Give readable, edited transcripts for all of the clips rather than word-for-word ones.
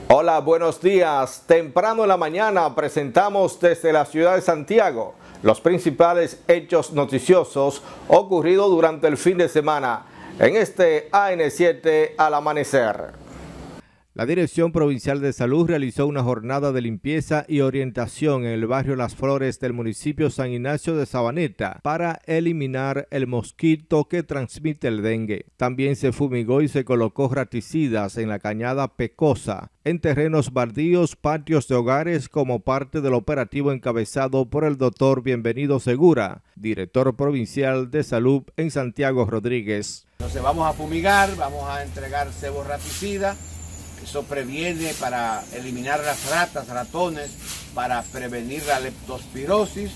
Hola, buenos días. Temprano en la mañana presentamos desde la ciudad de Santiago los principales hechos noticiosos ocurridos durante el fin de semana en este AN7 al amanecer. La Dirección Provincial de Salud realizó una jornada de limpieza y orientación en el barrio Las Flores del municipio San Ignacio de Sabaneta para eliminar el mosquito que transmite el dengue. También se fumigó y se colocó raticidas en la cañada Pecosa, en terrenos baldíos, patios de hogares, como parte del operativo encabezado por el doctor Bienvenido Segura, director provincial de salud en Santiago Rodríguez. Entonces vamos a fumigar, vamos a entregar sebo raticida. Eso previene para eliminar las ratas, ratones, para prevenir la leptospirosis.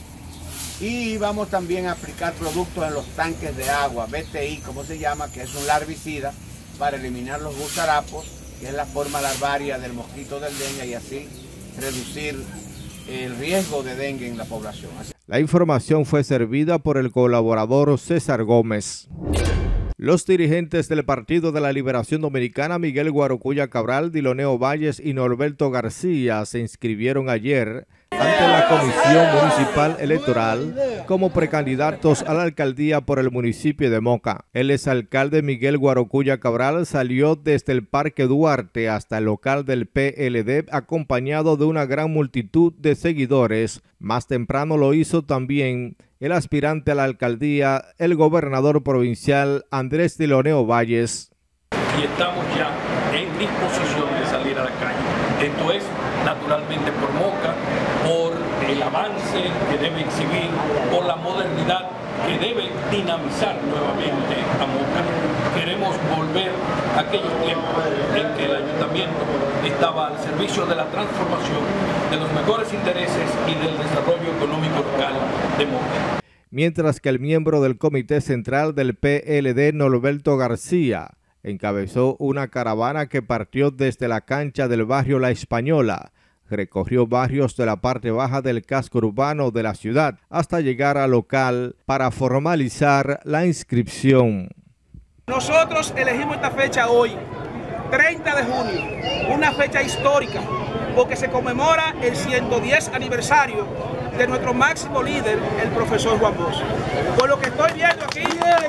Y vamos también a aplicar productos en los tanques de agua, BTI, como se llama, que es un larvicida, para eliminar los gusarapos, que es la forma larvaria del mosquito del dengue, y así reducir el riesgo de dengue en la población. La información fue servida por el colaborador César Gómez. Los dirigentes del Partido de la Liberación Dominicana, Miguel Guarocuya Cabral, Diloneo Valles y Norberto García, se inscribieron ayer ante la Comisión Municipal Electoral como precandidatos a la alcaldía por el municipio de Moca. El exalcalde Miguel Guarocuya Cabral salió desde el Parque Duarte hasta el local del PLD acompañado de una gran multitud de seguidores. Más temprano lo hizo también el aspirante a la alcaldía, el gobernador provincial Andrés Diloneo Valles. Y estamos ya en disposición de salir a la calle. Esto es naturalmente por Moca, por el avance que debe exhibir, por la modernidad que debe dinamizar nuevamente a Moca. Queremos volver a aquellos tiempos en que el ayuntamiento estaba al servicio de la transformación, de los mejores intereses y del desarrollo económico local de Moca. Mientras que el miembro del Comité Central del PLD, Norberto García, encabezó una caravana que partió desde la cancha del barrio La Española, recorrió barrios de la parte baja del casco urbano de la ciudad hasta llegar al local para formalizar la inscripción. Nosotros elegimos esta fecha hoy, 30 de junio, una fecha histórica, porque se conmemora el 110 aniversario de nuestro máximo líder, el profesor Juan Bosch. Por lo que estoy viendo aquí...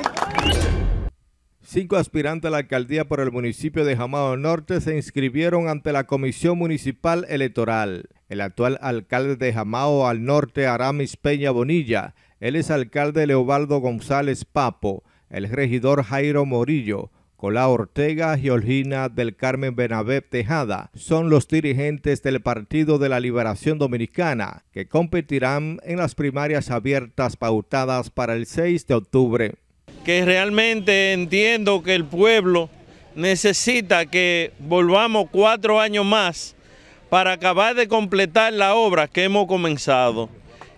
5 aspirantes a la alcaldía por el municipio de Jamao Norte se inscribieron ante la Comisión Municipal Electoral. El actual alcalde de Jamao al Norte, Aramis Peña Bonilla, el exalcalde Leobaldo González Papo, el regidor Jairo Morillo, Colá Ortega, Georgina del Carmen Bernabé Tejada, son los dirigentes del Partido de la Liberación Dominicana que competirán en las primarias abiertas pautadas para el 6 de octubre. Que realmente entiendo que el pueblo necesita que volvamos 4 años más para acabar de completar la obra que hemos comenzado.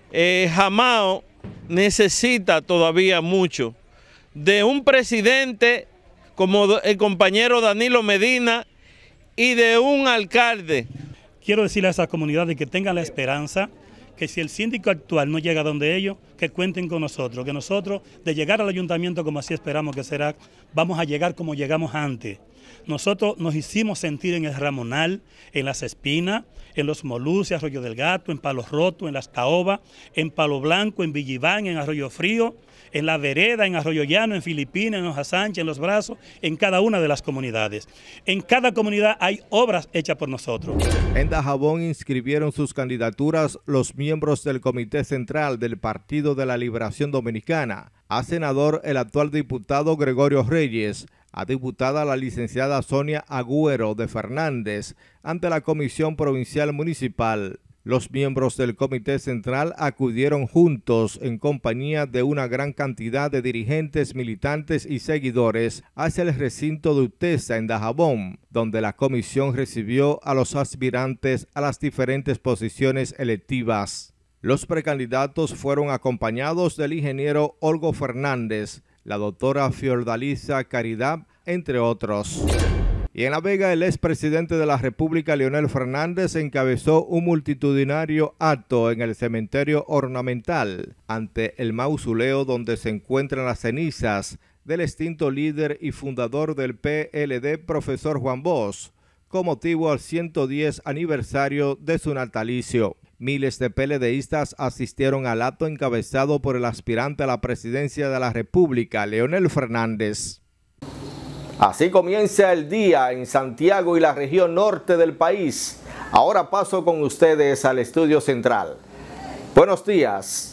Jamao necesita todavía mucho de un presidente como el compañero Danilo Medina y de un alcalde. Quiero decirle a esas comunidades que tengan la esperanza que si el síndico actual no llega donde ellos, que cuenten con nosotros, que nosotros de llegar al ayuntamiento como así esperamos que será, vamos a llegar como llegamos antes. Nosotros nos hicimos sentir en el Ramonal, en Las Espinas, en Los Moluces, Arroyo del Gato, en Palos Rotos, en Las Caobas, en Palo Blanco, en Villibán, en Arroyo Frío, en La Vereda, en Arroyo Llano, en Filipinas, en Hoja Sánchez, en Los Brazos, en cada una de las comunidades. En cada comunidad hay obras hechas por nosotros. En Dajabón inscribieron sus candidaturas los miembros del Comité Central del Partido de la Liberación Dominicana. A senador el actual diputado Gregorio Reyes, a diputada la licenciada Sonia Agüero de Fernández ante la Comisión Provincial Municipal. Los miembros del Comité Central acudieron juntos en compañía de una gran cantidad de dirigentes, militantes y seguidores hacia el recinto de Utesa en Dajabón, donde la comisión recibió a los aspirantes a las diferentes posiciones electivas. Los precandidatos fueron acompañados del ingeniero Olgo Fernández, la doctora Fiordalisa Caridad, entre otros. Y en La Vega, el expresidente de la República, Leonel Fernández, encabezó un multitudinario acto en el cementerio ornamental ante el mausoleo donde se encuentran las cenizas del extinto líder y fundador del PLD, profesor Juan Bosch, con motivo al 110 aniversario de su natalicio. Miles de PLDistas asistieron al acto encabezado por el aspirante a la presidencia de la República, Leonel Fernández. Así comienza el día en Santiago y la región norte del país. Ahora paso con ustedes al estudio central. Buenos días.